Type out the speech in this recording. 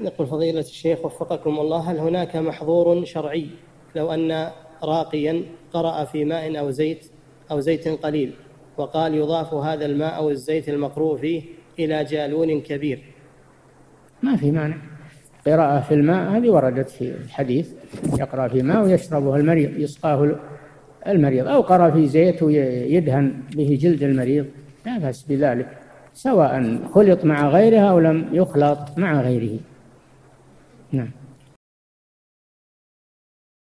نقول فضيلة الشيخ وفقكم الله، هل هناك محظور شرعي لو أن راقيا قرأ في ماء أو زيت قليل وقال يضاف هذا الماء أو الزيت المقروء فيه إلى جالون كبير؟ ما في مانع. قراءة في الماء هذه وردت في الحديث، يقرأ في ماء ويشربه المريض، يسقاه المريض، أو قرأ في زيت ويدهن به جلد المريض، لا بأس بذلك، سواء خلط مع غيرها أو لم يخلط مع غيره. نعم.